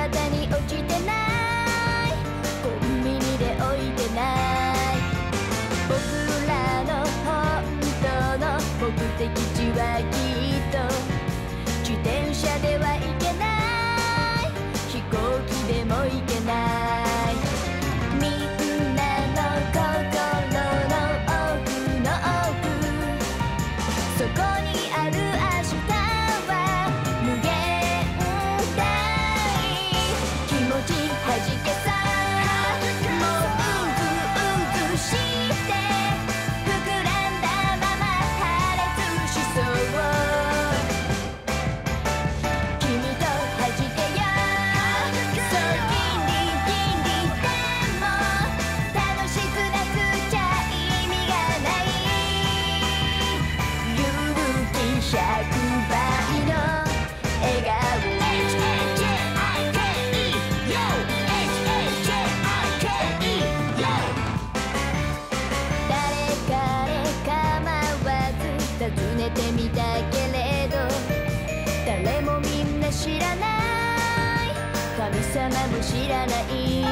綿に落ちてない、コンビニで置いてない。僕らの本当の目的地はきっと自転車では行けない、飛行機でも行けない。みんなの心の奥の奥、そこにある明日は無限大。気持ちはじけさ、もううずうずして膨らんだまま破裂しそう。君とはじけよう、そうギリギリでも楽しくなくちゃ意味がない。勇気100倍の笑顔、誰彼構わず尋ねてみたけれど、誰もみんな知らない、神様も知らない。